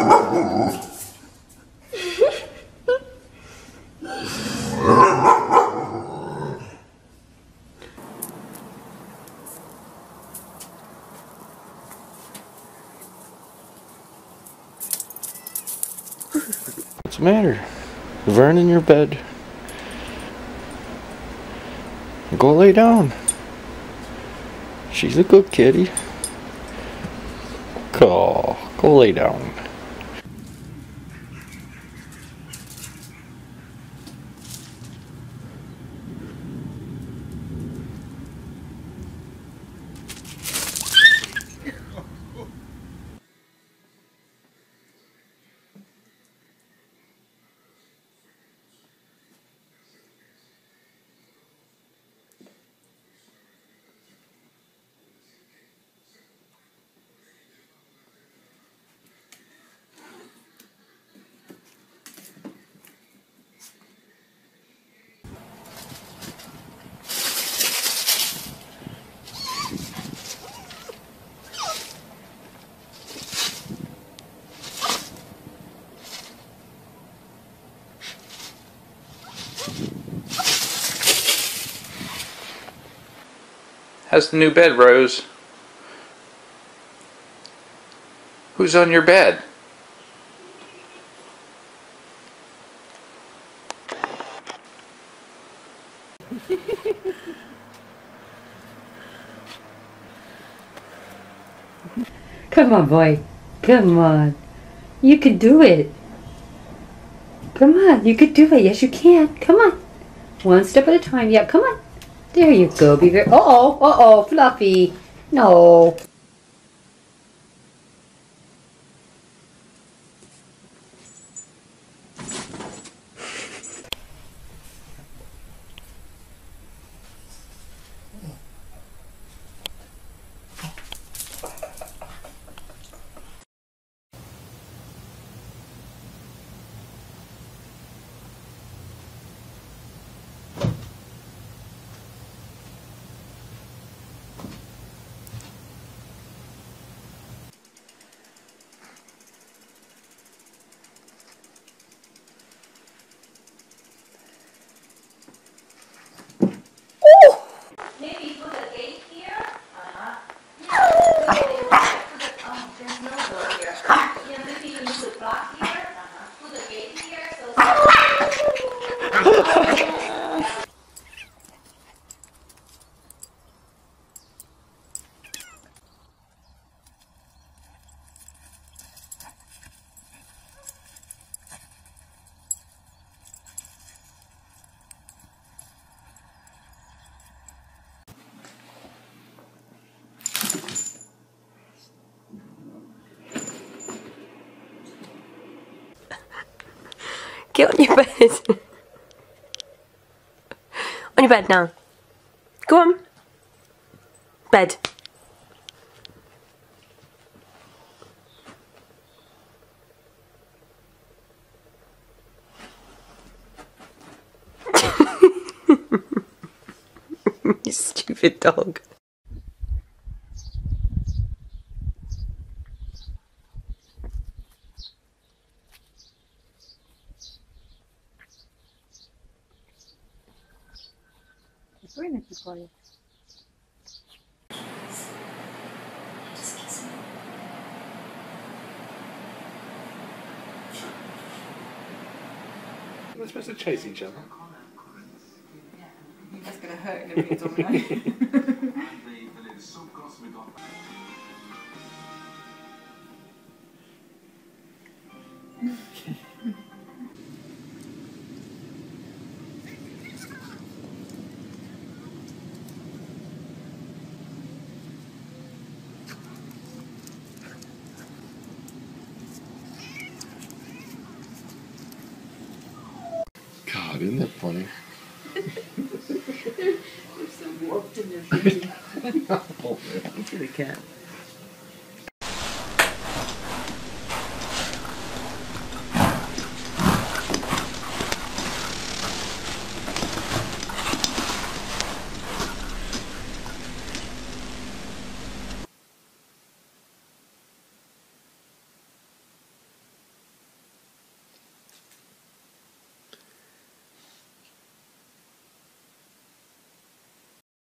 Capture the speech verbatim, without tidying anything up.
What's the matter? Vern in your bed. Go lay down. She's a good kitty. Go, go lay down. How's the new bed, Rose? Who's on your bed? Come on, boy. Come on. You can do it. Come on, you can do it. Yes, you can. Come on. One step at a time. Yeah, come on. There you go. Be very. Uh oh. Uh oh. Fluffy. No. Maybe put a gate here. Uh-huh. Yeah, oh, there's no door here. Yeah, maybe you need to block here. Uh-huh. Put a gate here. So Get on your bed. On your bed now. Go on. Bed. You stupid dog. We're supposed to chase each other. That's going to hurt in a domino. God, isn't that funny? There's some warped in their feet. Oh, man. Look at the cat.